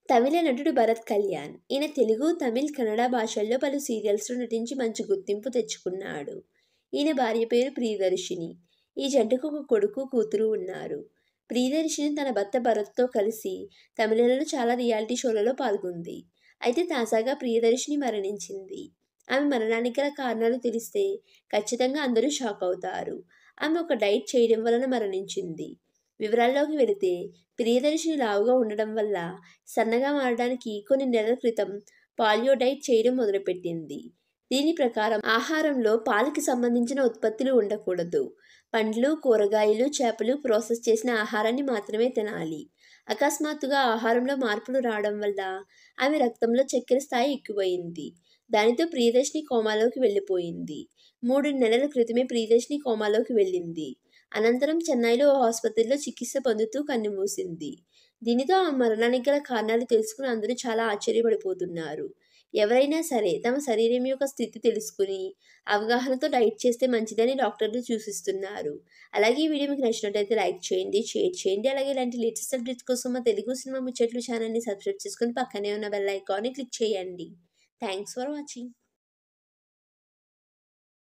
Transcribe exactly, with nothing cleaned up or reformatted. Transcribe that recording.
తమిళ నటుడు భరత్ కళ్యాణ్. ఈయన తెలుగు, తమిళ్, కన్నడ భాషల్లో పలు సీరియల్స్లో నటించి మంచి గుర్తింపు తెచ్చుకున్నాడు. ఈయన భార్య పేరు ప్రియదర్శిని. ఈ జంటకు ఒక కొడుకు, కూతురు ఉన్నారు. ప్రియదర్శిని తన భర్త భరత్తో కలిసి తమిళంలో చాలా రియాలిటీ షోలలో పాల్గొంది. అయితే తాజాగా ప్రియదర్శిని మరణించింది. ఆమె మరణానికి గల కారణాలు తెలిస్తే ఖచ్చితంగా అందరూ షాక్ అవుతారు. ఆమె ఒక డైట్ చేయడం వలన మరణించింది. వివరాల్లోకి వెళితే ప్రియదర్శిని లావుగా ఉండడం వల్ల సన్నగా మారడానికి కొన్ని నెలల క్రితం పాలియో డైట్ చేయడం మొదలుపెట్టింది. దీని ప్రకారం ఆహారంలో పాలకి సంబంధించిన ఉత్పత్తులు ఉండకూడదు. పండ్లు, కూరగాయలు, చేపలు, ప్రాసెస్ చేసిన ఆహారాన్ని మాత్రమే తినాలి. అకస్మాత్తుగా ఆహారంలో మార్పులు రావడం వల్ల ఆమె రక్తంలో చక్కెర స్థాయి ఎక్కువైంది. దానితో ప్రియదర్శిని కోమాలోకి వెళ్ళిపోయింది. మూడు నెలల క్రితమే ప్రియదర్శిని కోమాలోకి వెళ్ళింది. అనంతరం చెన్నైలో ఓ ఆసుపత్రిలో చికిత్స పొందుతూ కన్నుమూసింది. దీనితో ఆ మరణానికి గల కారణాలు తెలుసుకుని అందరూ చాలా ఆశ్చర్యపడిపోతున్నారు. ఎవరైనా సరే తమ శరీరం యొక్క స్థితి తెలుసుకుని అవగాహనతో డైట్ చేస్తే మంచిదని డాక్టర్లు సూచిస్తున్నారు. అలాగే ఈ వీడియో మీకు నచ్చినట్లయితే లైక్ చేయండి, షేర్ చేయండి. అలాగే ఇలాంటి లేటెస్ట్ అప్డేట్స్ కోసం మా తెలుగు సినిమా ముచ్చట్లు ఛానల్ని సబ్స్క్రైబ్ చేసుకుని పక్కనే ఉన్న బెల్ ఐకాన్ని క్లిక్ చేయండి. Thanks for watching.